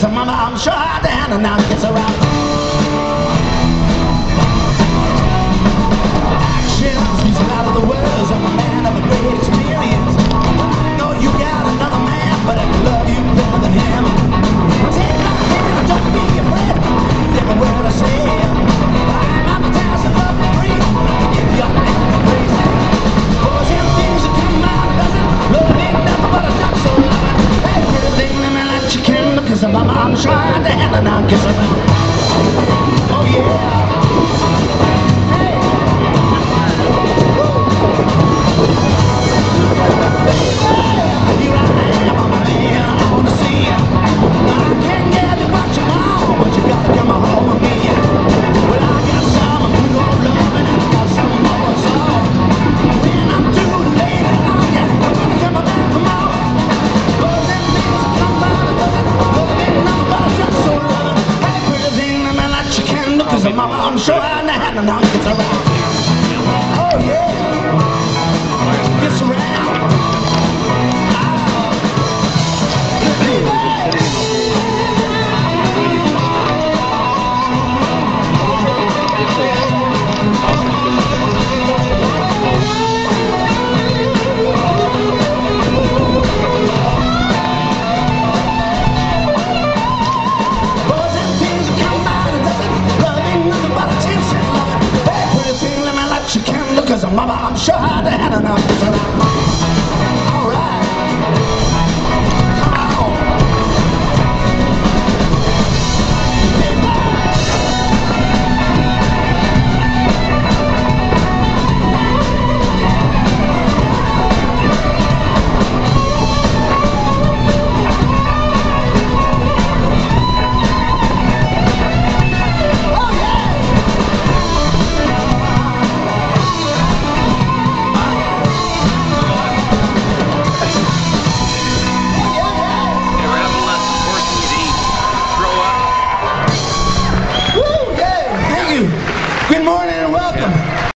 mama, I'm sure how to handle now gets around. Action speaks out of the words. I'm a man of a great experience. I know you got another man, but I love you better than him. Take my hand, don't be afraid. Every word I say, I'm advertising love for free. If you're acting crazy, cause them things that come out of doesn't. Love ain't nothing but a duck, so love it. Hey, pretty thing, let me let you can look, 'cause I'm trying to handle now, 'cause oh yeah. Mama, I'm sure I know now gets around. Oh yeah, gets around. Cause mama, I'm sure how to handle now.